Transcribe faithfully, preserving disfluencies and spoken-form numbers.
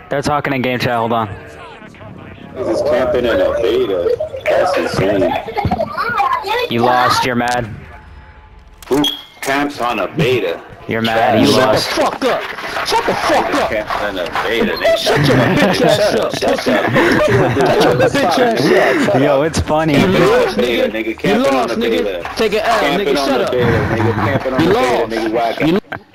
They're talking in game chat. Hold on. He's camping in a beta. That's insane. You lost. You're mad. Who camps on a beta? You're mad. You Shut lost. the fuck up! Shut the fuck up! Camps on a beta. Nigga. Shut your bitch ass up! Shut your bitch ass up! Yo, it's funny. You lost, Beta, nigga. nigga. You Camping on lost, a beta. nigga. Take an L, Camping nigga. on Shut a up. beta, nigga. Camping on You a beta, lost. nigga. Whack You